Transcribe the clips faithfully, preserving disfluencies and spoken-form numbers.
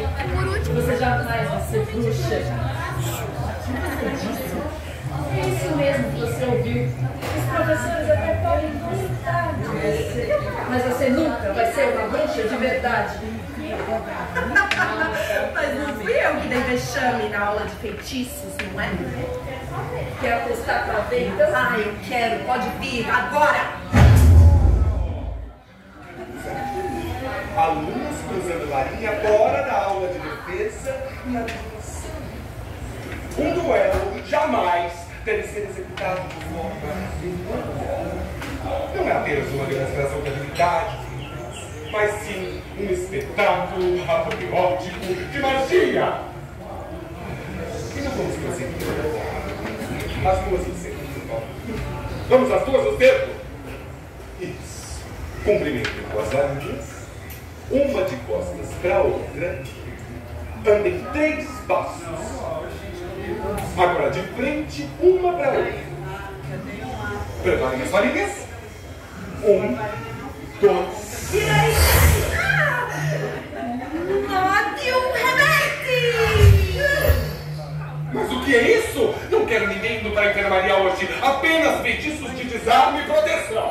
Por último, você jamais vai ser bruxa. É isso mesmo que você ouviu. Os professores até podem gostar de você, mas você nunca vai ser uma bruxa de verdade. Mas não fui eu que dei vexame na aula de feitiços, não é? Quer testar pra ver, então? Ah, eu quero. Pode vir agora. Alunos cruzando varinha fora da aula de defesa e administração. Um duelo jamais deve ser executado de forma improvisada. Não é apenas uma demonstração de habilidade, mas sim um espetáculo apoteótico de magia. E não vamos prosseguir. As duas no centro. Vamos as duas no centro? Isso. Cumprimentem com as varinhas. Uma de costas para a outra. Andem três passos. Agora de frente, uma para a outra. Preparem as varinhas. Um, dois. E aí? Ódio rebelde! Mas o que é isso? Não quero ninguém indo para a enfermaria hoje. Apenas feitiços de desarme e proteção.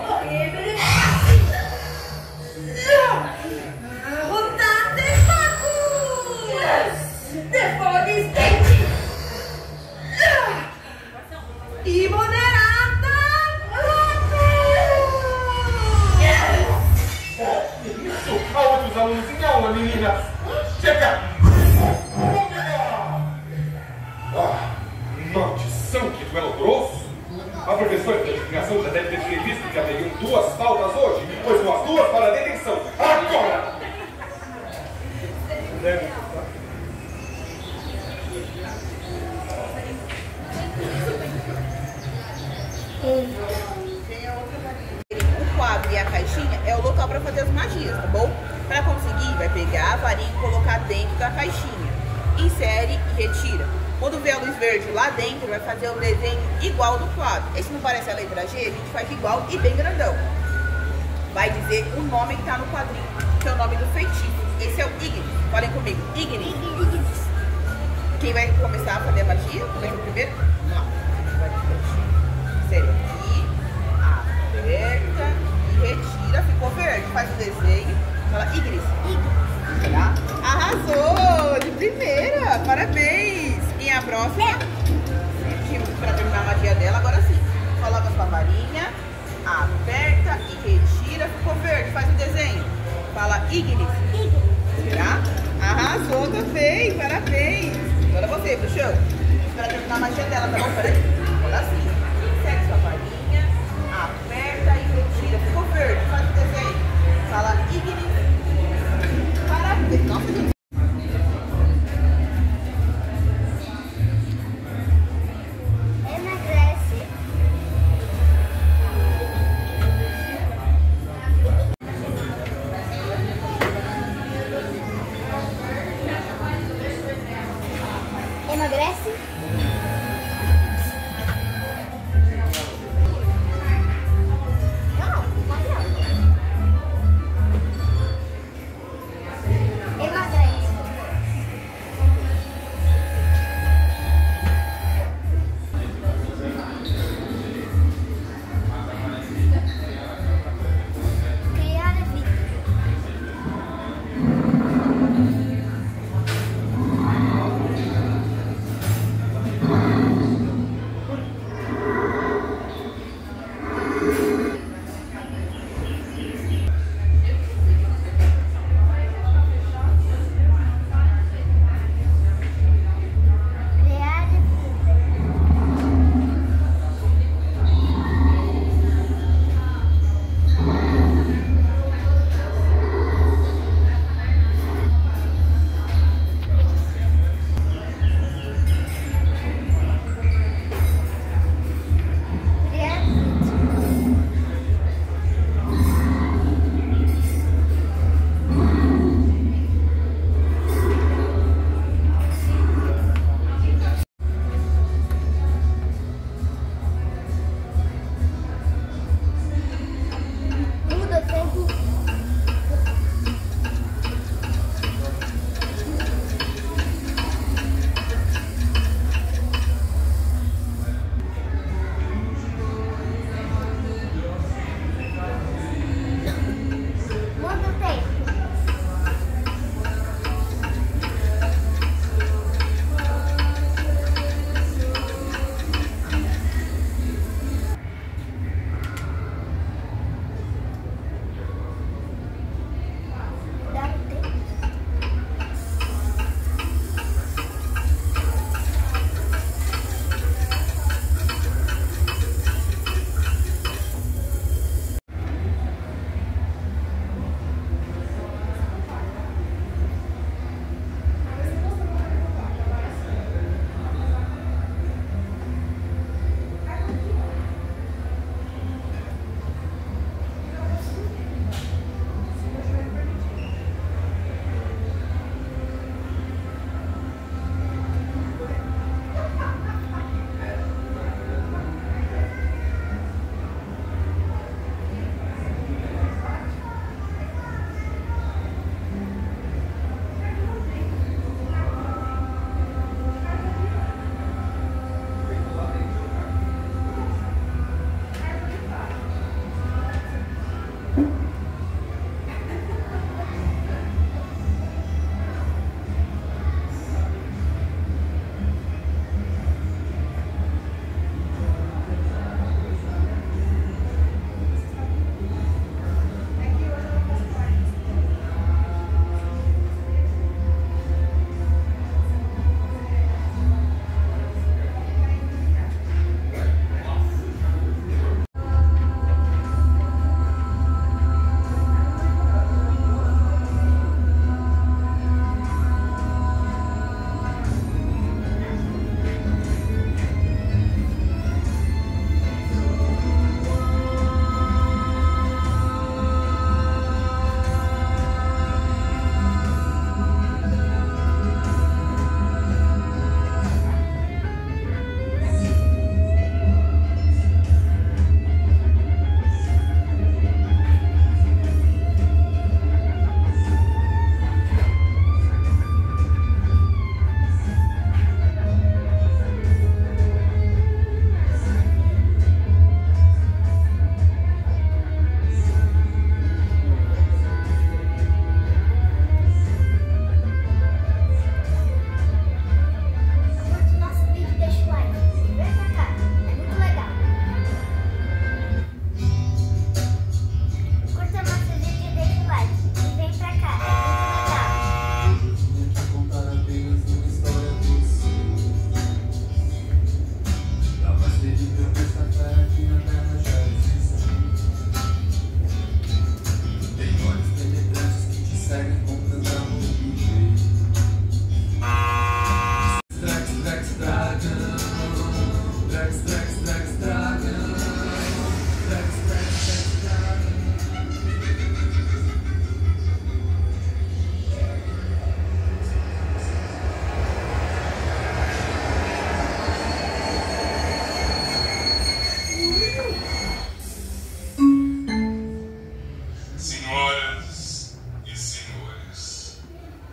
Rodada de fogo! De fogo estende! E moderada! Isso! Há outros alunos em aula, menina! Chega! Ah, maldição, que duelo grosso! A professora de edificação já deve ter previsto que haveriam duas faltas hoje, pois vão as duas para a detenção. Agora! O quadro e a caixinha é o local para fazer as magias, tá bom? Para conseguir, vai pegar a varinha e colocar dentro da caixinha. Insere e retira. Quando vê a luz verde lá dentro, vai fazer um desenho igual do quadro. Esse não parece a letra G, a gente faz igual e bem grandão. Vai dizer o nome que está no quadrinho, que é o nome do feitiço. Esse é o Ignis. Falem comigo. Ignis. Quem vai começar a fazer a magia? Começa primeiro? Não. Insere aqui, aperta e retira. Ficou verde. Faz o desenho. Fala Ignis. Tá? Arrasou! De primeira! Parabéns! Quem é a próxima? Para terminar a magia dela, agora sim. Coloca sua varinha, aperta e retira. Ficou verde, faz o desenho. Fala Ignis. Será? Arrasou também, parabéns. Agora você, bruxão. Para terminar a magia dela, tá bom? Peraí. Agora sim. Segue sua varinha, aperta e retira. Ficou verde, faz o desenho. Fala Ignis. Parabéns. Nossa, gente. Emagrece? Não, não.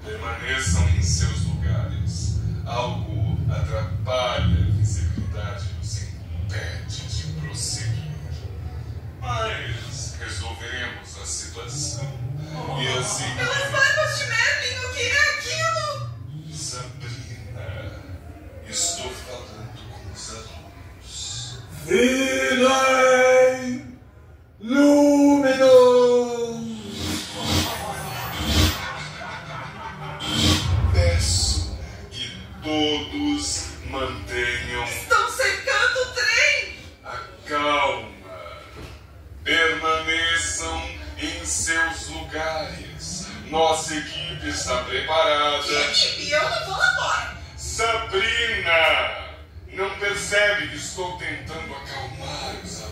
Permaneçam em seus lugares. Algo atrapalha a visibilidade e nos impede de prosseguir. Mas resolveremos a situação. E assim... Pelas barbas de Merlin, o que é aquilo? Sabrina, estou falando com os alunos. Virem! Luminous! Peço que todos mantenham Estão cercando o trem! a calma. Permaneçam em seus lugares. Nossa equipe está preparada. Equipe, eu não vou lá fora! Sabrina! Não percebe que estou tentando acalmar os